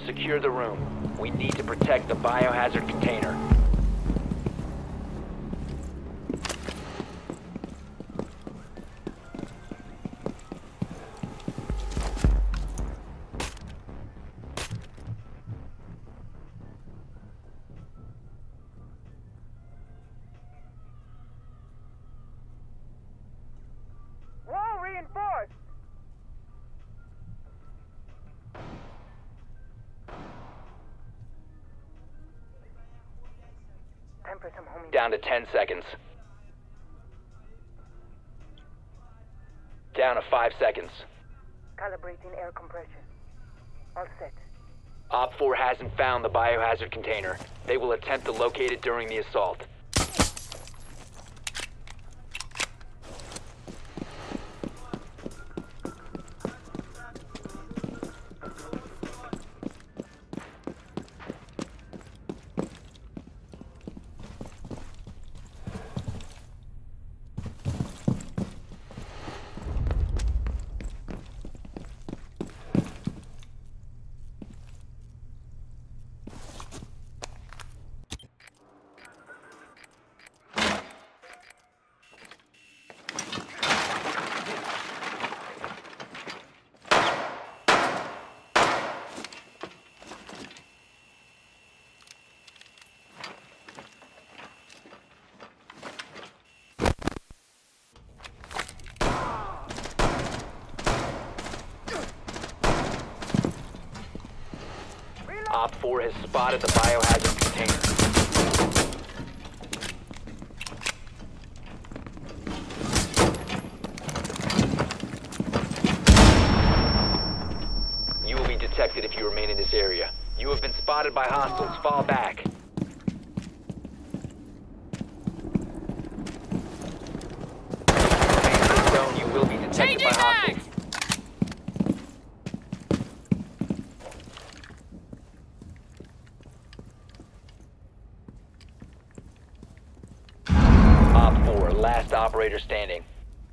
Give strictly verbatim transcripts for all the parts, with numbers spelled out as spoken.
Secure the room. We need to protect the biohazard container. Wall reinforced! Time for some homing. Down to ten seconds. Down to five seconds. Calibrating air compression. All set. Op four hasn't found the biohazard container. They will attempt to locate it during the assault. Op four has spotted the biohazard container. You will be detected if you remain in this area. You have been spotted by hostiles. Fall back. Remain in this zone. You will be detected by hostiles. Last operator standing.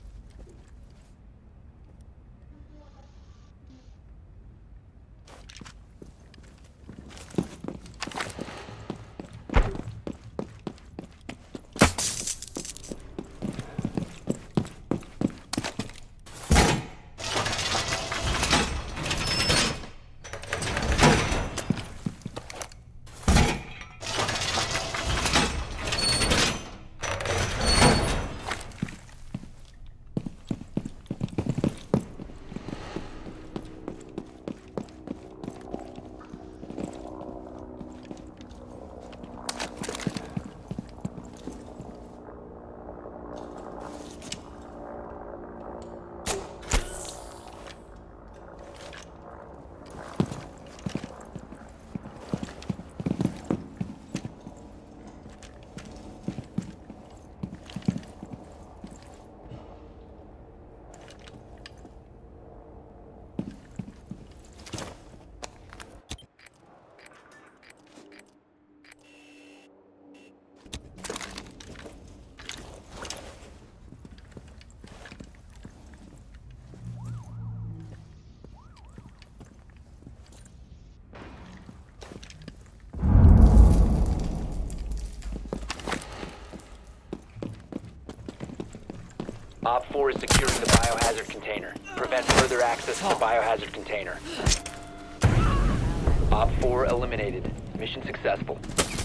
Op four is securing the biohazard container. Prevent further access to the biohazard container. Op four eliminated. Mission successful.